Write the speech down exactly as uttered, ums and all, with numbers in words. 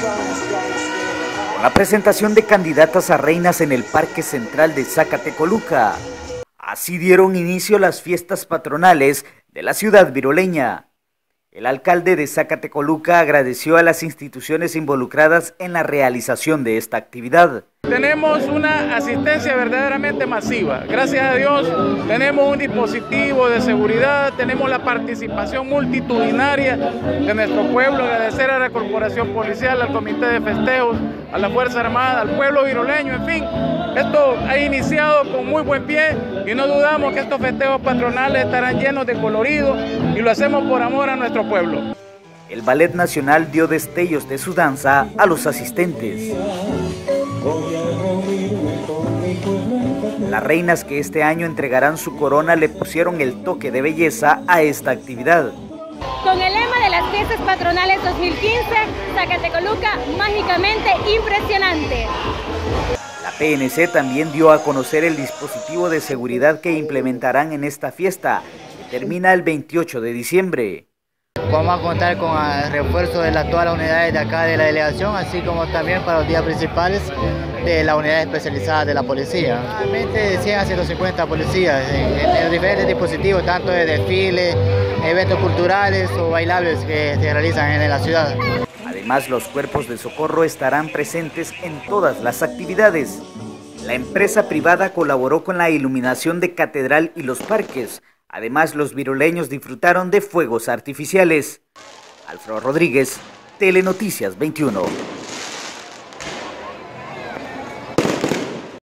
Con la presentación de candidatas a reinas en el Parque Central de Zacatecoluca. Así dieron inicio las fiestas patronales de la ciudad viroleña. El alcalde de Zacatecoluca agradeció a las instituciones involucradas en la realización de esta actividad. Tenemos una asistencia verdaderamente masiva. Gracias a Dios tenemos un dispositivo de seguridad, tenemos la participación multitudinaria de nuestro pueblo. Agradecer a la Corporación Policial, al Comité de Festejos, a la Fuerza Armada, al pueblo viroleño, en fin. Esto ha iniciado con muy buen pie y no dudamos que estos festejos patronales estarán llenos de colorido y lo hacemos por amor a nuestro pueblo. El Ballet Nacional dio destellos de su danza a los asistentes. Las reinas que este año entregarán su corona le pusieron el toque de belleza a esta actividad. Con el lema de las fiestas patronales dos mil quince, Zacatecoluca mágicamente impresionante. La P N C también dio a conocer el dispositivo de seguridad que implementarán en esta fiesta, que termina el veintiocho de diciembre. Vamos a contar con el refuerzo de las, todas las unidades de acá de la delegación, así como también para los días principales de la unidad especializada de la policía. Realmente de cien a ciento cincuenta policías en, en, en los diferentes dispositivos, tanto de desfiles, eventos culturales o bailables que se realizan en la ciudad. Además, los cuerpos de socorro estarán presentes en todas las actividades. La empresa privada colaboró con la iluminación de Catedral y los parques. Además, los viroleños disfrutaron de fuegos artificiales. Alfredo Rodríguez, Telenoticias veintiuno.